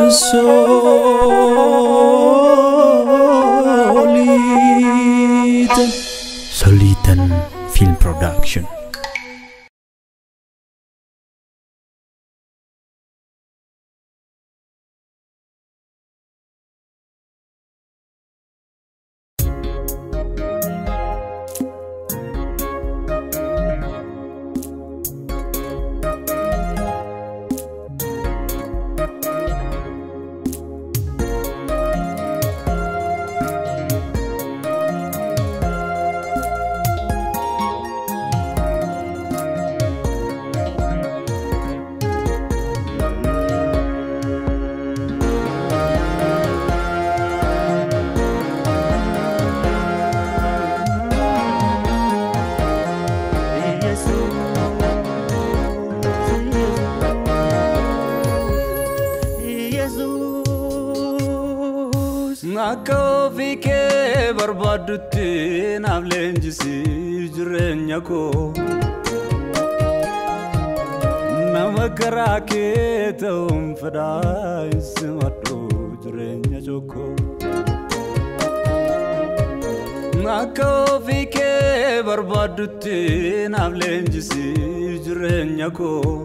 Solitan Film Production. Nako fike barbadutti navlenjisi jirenya ko Namakara ke taum fada ismatu jirenya joko Nako fike barbadutti navlenjisi jirenya ko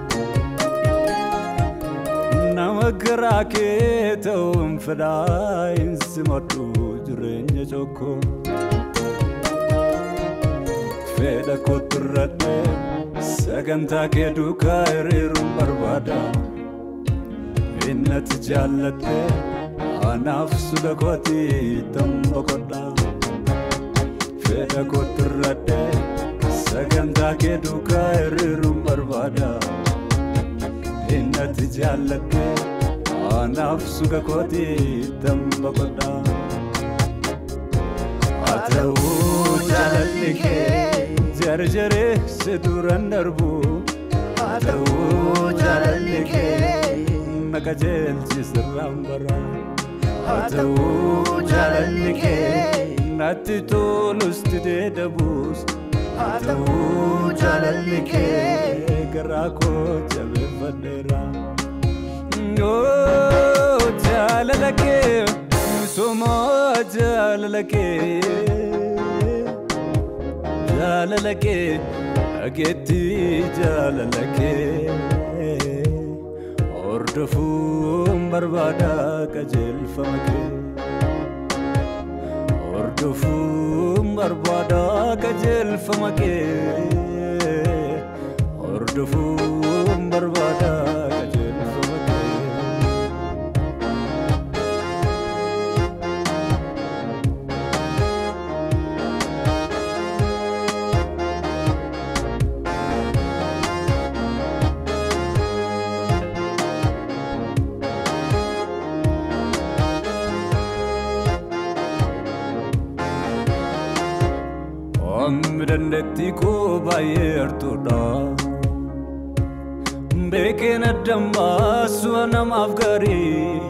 Namakara ke taum fada ismatu jirenya joko Feda koturate Saganta ke duka erirum barbada Innat jallate Anafsu dakoti tambokoda Feda koturate Saganta ke duka erirum barbada Innat jallate Anafsu dakoti tambokoda Atau jalalike Jarjare seduran darbu Atau jalalike Nakajel jisram bara Atau jalalike Nati tolus tide dabus Atau jalalike Gerako jabe fadera Oh jalalike Soma jalalike Jalalake, ageti jalalake Ordofum barbada kajel famake Ordofum barbada kajel famake Ordofum barbada kajel famake Amrandeti ko bayertuda Beken adamba suanam afgari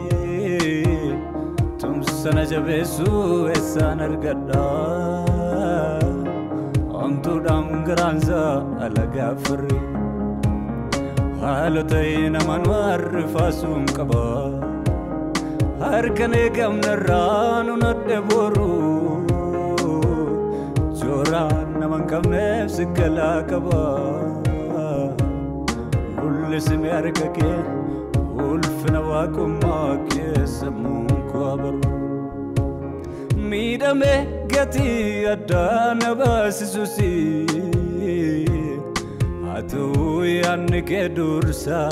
Tum sana jabesu esan argada Amtu dam granza alaga fri Halotai naman warfasum kaba Harkane gamna ranu nadde boru Naman kamne sikala kaba Ullismi arkake ulfna wakuma kesamun kwabaru Midame gati adana basisusi Atu yanke dursa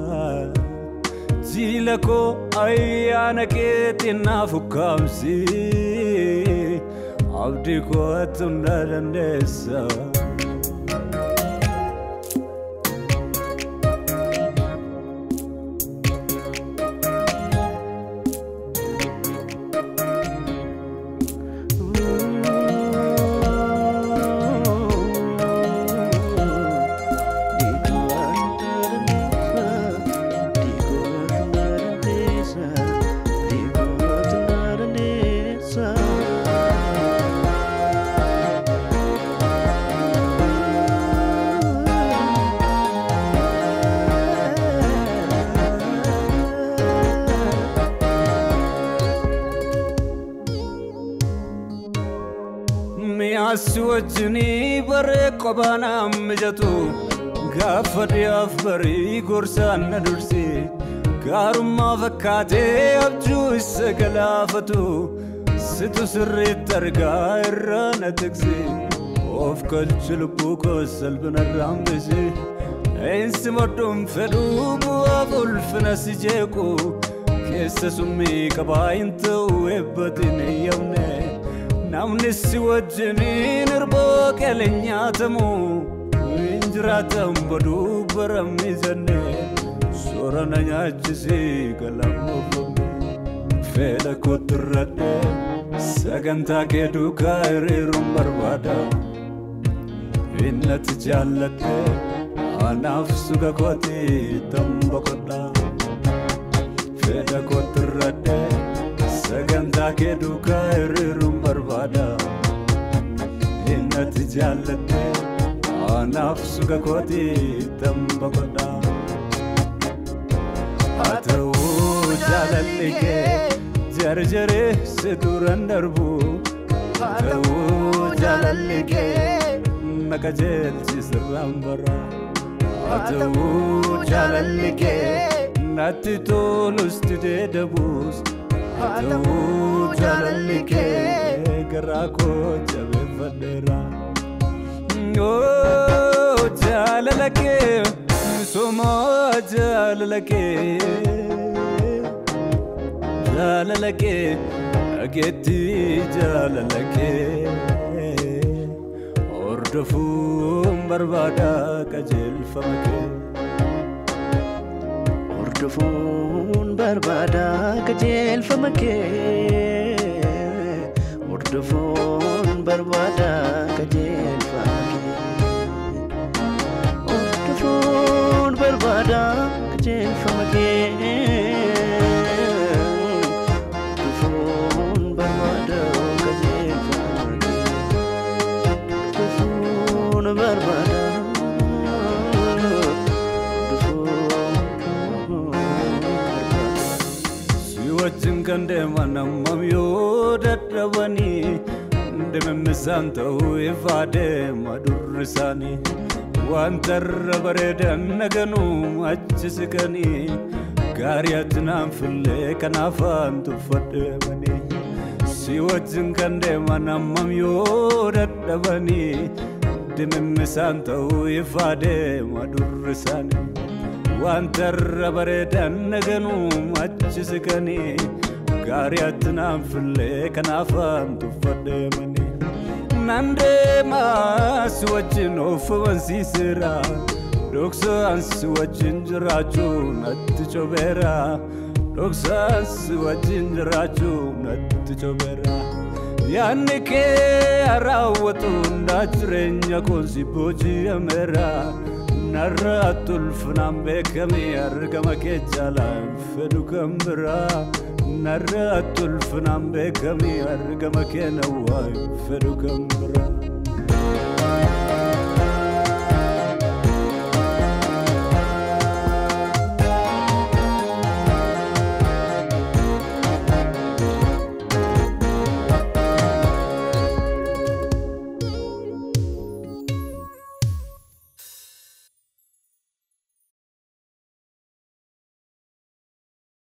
Zilako ayana ke tinafukamsi Abdi kuatun dalam desa Aswajni bare qobana mijatu Gafadi afbari gorsan nadursi Garumma fakkate abju isa galafatu Situ sirri targa irrana tiksi Of kalchilbu ko salbina rambisi Einsi modum fedu buaf ulfina sijeku Kesa summi kabaintu ebbatin yamne Namni siwajni nirbo kelenyatamu Injiratam badu baramizane Sorana nyachisi kalamofami Feda kuturade Saganta kedu kairum barbada Innat jallate Anafsuga koti tambakoda Feda kuturade Saganta kedu kairum barbada Innat jallate Anafsuga koti tambakoda Atau jalalike Jarjare seduran darbu Atau jalalike Nakajel sisrambara Atau jalalike Nati tolus tide dabus Atau jalalike Gerako jabe fadera Oh jalalike Soma jalalike Jalalake, ageti jalalake Ordofum barbada kajel famake Ordofum barbada kajel famake Ordofum barbada kajel famake Ordofum barbada kajel famake Siwajin kande manam mamyo dadawani Dememisanto ifade madurisani Wantarra baredan naganu achisikani Gariyatnam fille kanafan tufademani Siwajin kande manam mamyo dadawani Dememisanto ifade madurisani Wantarra baredan naganu achisikani Gariyatnam fille kanafan tufademani Nande mas wajin ofuwan sisira Doksa ans wajin jirachu nattichobera Doksa ans wajin jirachu nattichobera Yanike arawatu ndajrenya konsi boji amera Narratul funam bekami argama kechala fedu kambra Narratul funam bekami argama kenawa fedu kambra